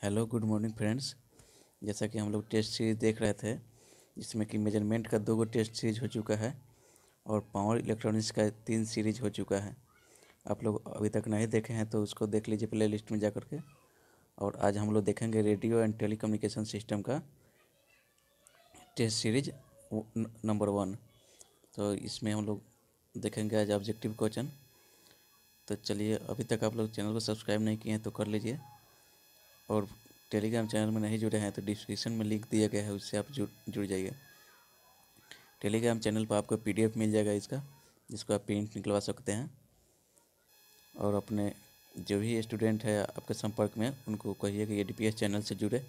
Hello good morning friends. जैसा कि हम लोग टेस्ट सीरीज देख रहे थे, जिसमें कि मेजरमेंट का 2 टेस्ट सीरीज हो चुका है और पावर इलेक्ट्रॉनिक्स का 3 सीरीज हो चुका है। आप लोग अभी तक नहीं देखे हैं तो उसको देख लीजिए प्ले लिस्ट में जा कर के। और आज हम लोग देखेंगे रेडियो एंड टेलीकम्युनिकेशन सिस्टम का टेस्ट सीरीज नंबर 1। तो इसमें हम लोग देखेंगे आज ऑब्जेक्टिव क्वेश्चन। तो चलिए, अभी तक आप लोग चैनल को सब्सक्राइब नहीं किए हैं तो कर लीजिए, और टेलीग्राम चैनल में नहीं जुड़े हैं तो डिस्क्रिप्शन में लिंक दिया गया है, उससे आप जुड़ जाइए। टेलीग्राम चैनल पर आपको पीडीएफ मिल जाएगा इसका, जिसको आप प्रिंट निकलवा सकते हैं। और अपने जो भी स्टूडेंट है आपके संपर्क में, उनको कहिए कि ये डीपीएस चैनल से जुड़े।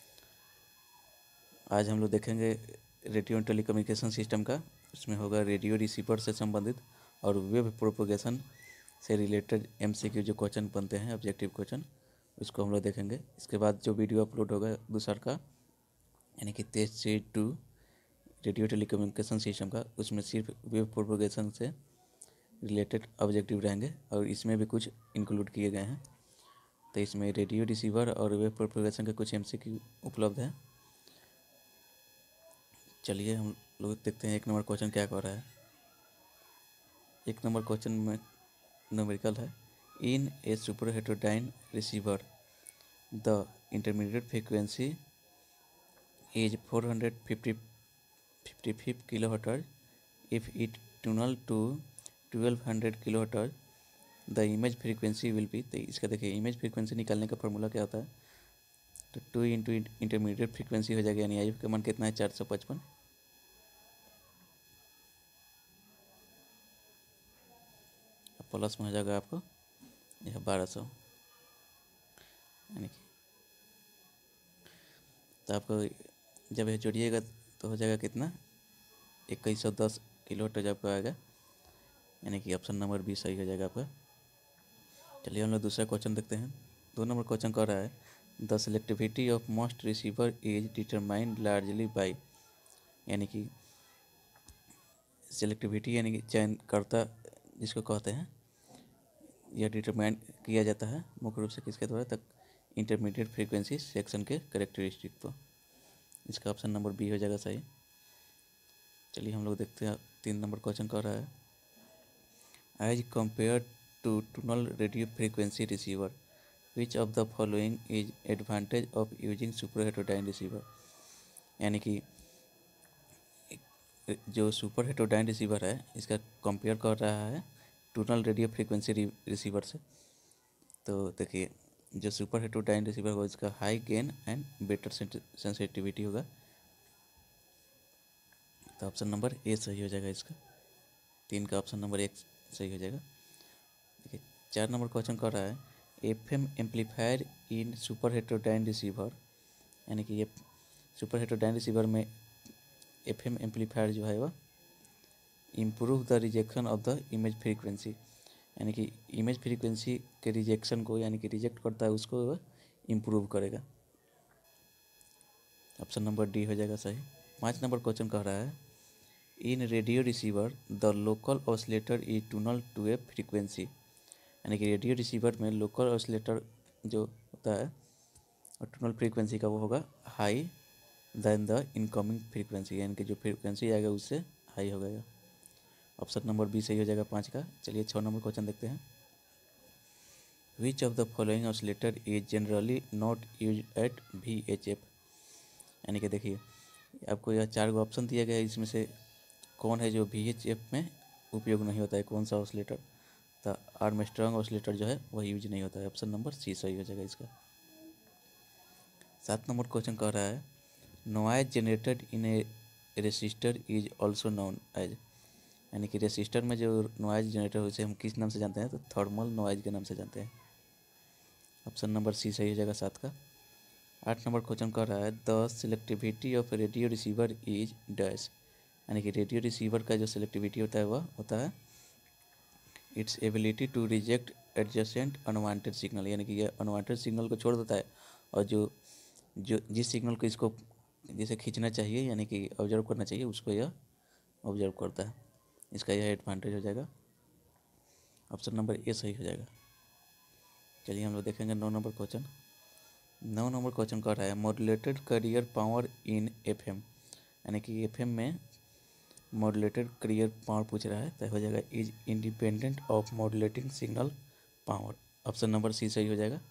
आज हम लोग देखेंगे रेडियो एंड टेलीकम्युनिकेशन सिस्टम का। उसमें होगा रेडियो रिसीवर से संबंधित और वेब प्रोपोगेशन से रिलेटेड एमसीक्यू जो क्वेश्चन बनते हैं, ऑब्जेक्टिव क्वेश्चन, उसको हम लोग देखेंगे। इसके बाद जो वीडियो अपलोड होगा दूसरा का, यानी कि test series 2 radio telecommunication system का, उसमें सिर्फ वेब प्रोपोगेशन से रिलेटेड ऑब्जेक्टिव रहेंगे और इसमें भी कुछ इंक्लूड किए गए हैं। तो इसमें रेडियो रिसीवर और वेब प्रोपोगेशन के कुछ एमसीक्यू उपलब्ध हैं। चलिए हम लोग देखते हैं 1 नंबर क्वेश्चन क्या कह रहा है। 1 नंबर क्वेश्चन में न्यूमेरिकल है। In a superheterodyne receiver the intermediate frequency is 455 kilohertz. If it tunnel to 1200 kilohertz, the image frequency will be। तो इसका देखिए, इमेज फ्रीक्वेंसी निकालने का फॉर्मूला क्या होता है। तो 2 इंटू इंटरमीडिएट फ्रीक्वेंसी हो जाएगा, यानी आई का मान कितना है 455, प्लस में हो जाएगा आपको यह 1200, यानी कि तो आपको जब यह जोड़िएगा तो हो जाएगा कितना, 2110 किलोहर्ट्ज आपको आएगा, यानी कि ऑप्शन नंबर बी सही हो जाएगा आपका। चलिए हम लोग दूसरा क्वेश्चन देखते हैं। 2 नंबर क्वेश्चन कह रहा है the selectivity of most receiver is determined largely by, यानी कि सेलेक्टिविटी यानी कि चयनकर्ता जिसको कहते हैं, यह डिटरमाइन किया जाता है मुख्य रूप से किसके द्वारा, तक इंटरमीडिएट फ्रीक्वेंसी सेक्शन के करेक्टरिस्टिक पर। इसका ऑप्शन नंबर बी हो जाएगा सही। चलिए हम लोग देखते हैं 3 नंबर क्वेश्चन कह रहा है as compare to tuned radio frequency receiver which of the following is advantage of using superheterodyne receiver, यानी कि जो सुपर हेटेरोडाइन रिसीवर है इसका कंपेयर कर रहा है टूनल रेडियो फ्रीक्वेंसी रिसीवर से। तो देखिए, जो सुपर हेटेरोडाइन रिसीवर होगा इसका high gain and better sensitivity होगा। तो ऑप्शन नंबर ए सही हो जाएगा इसका। 3 का ऑप्शन नंबर 1 सही हो जाएगा। देखिए 4 नंबर क्वेश्चन कर रहा है FM amplifier in superheterodyne receiver, यानी कि ये सुपर हेटेरोडाइन रिसीवर में एफएम एम्पलीफायर जो है वह improve the rejection of the image frequency, यानी कि इमेज फ्रीक्वेंसी के रिजेक्शन को, यानी कि रिजेक्ट करता है उसको, वह इम्प्रूव करेगा। ऑप्शन नंबर डी हो जाएगा सही। 5 नंबर क्वेश्चन कह रहा है in radio receiver the local oscillator is tuned to a frequency, यानी कि रेडियो रिसीवर में लोकल ऑसिलेटर जो होता है और टूनल फ्रीक्वेंसी का वो होगा high than the incoming frequency, यानी कि जो फ्रीक्वेंसी आएगा उससे हाई हो गएगा। ऑप्शन नंबर बी सही हो जाएगा 5 का। चलिए 6 नंबर क्वेश्चन देखते हैं which of the following oscillator is generally not use at VHF, यानी कि देखिए आपको यह 4 गो ऑप्शन दिया गया है, इसमें से कौन है जो VHF में उपयोग नहीं होता है, कौन सा ऑसिलेटर। तो आर्मस्ट्रांग ऑसिलेटर जो है वह यूज नहीं होता है। ऑप्शन नंबर सी सही हो जाएगा इसका। 7 नंबर क्वेश्चन कह रहा है noise generated in a resistor is also known as, यानी कि रेसिस्टर में जो नॉइज जनरेटर है उसे हम किस नाम से जानते हैं, तो थर्मल नॉइज के नाम से जानते हैं। ऑप्शन नंबर सी सही हो जाएगा 7 का। 8 नंबर क्वेश्चन कह रहा है the selectivity of radio receiver is dash, यानी कि रेडियो रिसीवर का जो सेलेक्टिविटी होता है वह होता है its ability to reject adjacent unwanted signal, यानी कि यह अनवांटेड सिग्नल को छोड़ देता है और जो जो जिस सिग्नल को इसको जिसे खींचना चाहिए, यानी कि ऑब्जर्व करना चाहिए, उसको यह ऑब्जर्व करता है। इसका यह एडवांटेज हो जाएगा। ऑप्शन नंबर ए सही हो जाएगा। चलिए हम लोग देखेंगे 9 नंबर क्वेश्चन। 9 नंबर क्वेश्चन कर रहा है modulated carrier power in FM, यानी कि एफएम में मॉड्यूलेटेड कैरियर पावर पूछ रहा है, तो हो जाएगा is independent of modulating signal power. Option number C सही हो जाएगा,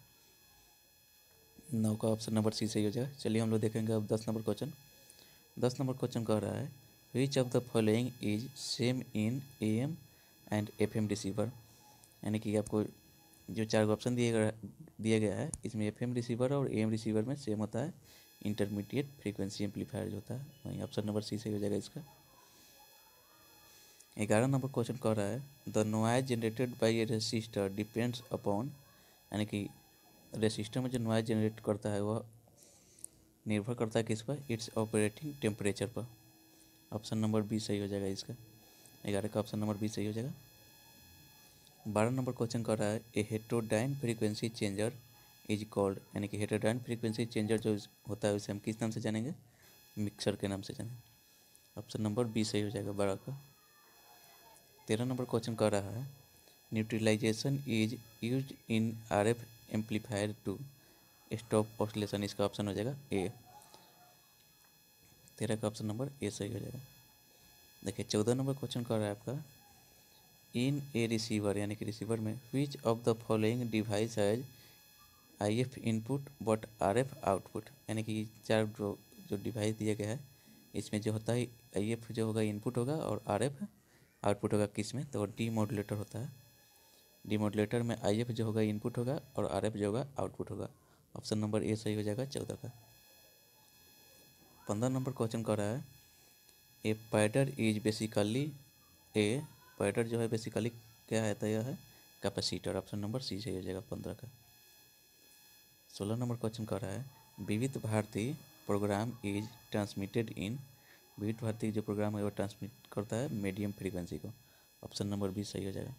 9 का ऑप्शन नंबर सी सही हो जाएगा। चलिए हम लोग देखेंगे अब 10 नंबर क्वेश्चन। 10 नंबर क्वेश्चन कह रहा है which of the following is same in AM and FM receiver, यानी कि आपको जो 4 ऑप्शन दिया गया है, इसमें एफएम रिसीवर और एएम रिसीवर में सेम होता है इंटरमीडिएट फ्रीक्वेंसी एम्पलीफायर जो होता है, वहीं ऑप्शन नंबर सी सही हो जाएगा इसका। 11 नंबर क्वेश्चन कह रहा है the noise generated by a resistor depends upon, यानी कि रेसिस्टर में जो नॉइज जनरेट करता है वह निर्भर करता है किस पर, इट्स ऑपरेटिंग टेम्परेचर पर। ऑप्शन नंबर बी सही हो जाएगा इसका, 11 का ऑप्शन नंबर बी सही हो जाएगा। 12 नंबर क्वेश्चन कर रहा है a heterodyne frequency changer is called, यानी कि हेटेरोडाइन फ्रीक्वेंसी चेंजर जो होता है उसे हम किस नाम से जानेंगे, मिक्सर के नाम से जानेंगे। ऑप्शन नंबर बी सही हो जाएगा 12 का। 13 नंबर क्वेश्चन कर रहा है neutralization is use in RF amplifier to stop oscillation, इसका ऑप्शन हो जाएगा ए। 13 का ऑप्शन नंबर ए सही हो जाएगा। देखिए 14 नंबर क्वेश्चन कर रहा है आपका इन ए रिसीवर, यानी कि रिसीवर में which of the following device has IF input but RF output, यानी कि 4 जो डिवाइस दिया गया है इसमें जो होता है आईएफ जो होगा इनपुट होगा और आरएफ आउटपुट होगा किस में, तो डी मॉड्यूलेटर होता है। डी मॉड्यूलेटर में आईएफ जो होगा इनपुट होगा और आरएफ जो होगा आउटपुट होगा। ऑप्शन नंबर ए सही हो जाएगा 14 का। 15 नंबर क्वेश्चन कर रहा है a padder is basically a, padder जो है बेसिकली क्या है, तो यह है कैपेसिटर। ऑप्शन नंबर सी सही हो जाएगा 15 का। 16 नंबर क्वेश्चन कर रहा है Vividh Bharati program is transmitted in, Vividh Bharati जो प्रोग्राम है वो ट्रांसमिट करता है मीडियम फ्रीक्वेंसी को। ऑप्शन नंबर बी सही हो जाएगा।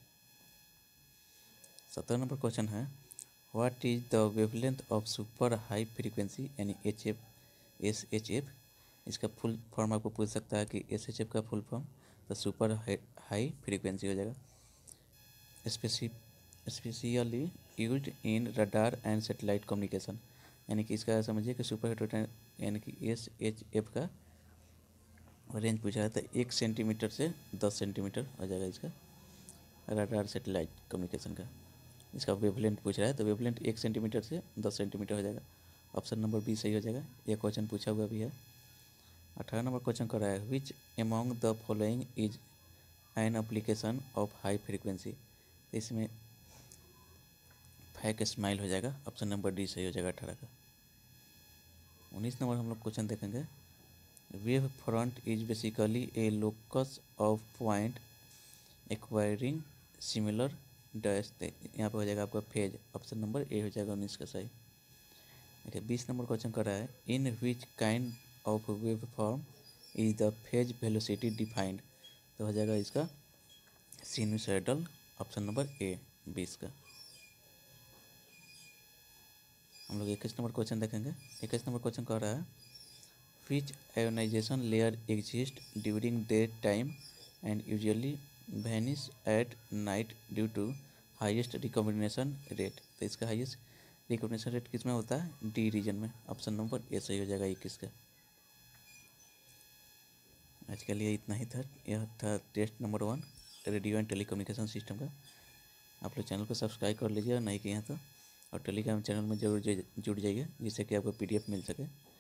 17 नंबर क्वेश्चन है what is the wavelength of super high frequency, यानी SHF, इसका फुल फॉर्म आपको पूछ सकता है कि SHF का फुल फॉर्म, तो सुपर हाई फ्रीक्वेंसी हो जाएगा। Specially used in radar and satellite communication, यानी कि इसका समझिए कि सुपर हेटेरोडाइन, यानी कि SHF का रेंज पूछा है तो 1 सेंटीमीटर से 10 सेंटीमीटर हो जाएगा इसका, रडार सेटेलाइट कम्युनिकेशन का। इसका वेवलेंथ पूछ रहा है तो वेवलेंथ 1 सेंटीमीटर से 10 सेंटीमीटर हो जाएगा। ऑप्शन नंबर बी सही हो जाएगा, यह क्वेश्चन पूछा हुआ भी है। 18 नंबर क्वेश्चन कर रहा है which among the following is an application of high frequency, इसमें फैक स्माइल हो जाएगा। ऑप्शन नंबर डी सही हो जाएगा 18 का। 19 नंबर हम लोग क्वेश्चन देखेंगे wave front is basically a locus of point acquiring similar dash, यहाँ पे हो जाएगा आपका फेज। ऑप्शन नंबर ए हो जाएगा 19 का सही। देखिए 20 नंबर क्वेश्चन कर रहा है in which kind of wave form is the phase velocity defined, तो हो जाएगा इसका सिनुसॉइडल। ऑप्शन नंबर ए 20 का। हम लोग 21 नंबर क्वेश्चन देखेंगे। 21 नंबर क्वेश्चन कह रहा है which ionization layer exist during day time and usually vanish at night due to highest recombination rate, तो इसका हाईएस्ट रिकॉम्बिनेशन रेट किस में होता है, डी रीजन में। ऑप्शन नंबर ए सही हो जाएगा 21 का। आज के लिए इतना ही था, यह था test number 1 radio and telecommunication system का। आप लोग चैनल को सब्सक्राइब कर लीजिए और नहीं किए हैं तो, और टेलीग्राम चैनल में जरूर जुड़ जाइए जिससे कि आपको PDF मिल सके।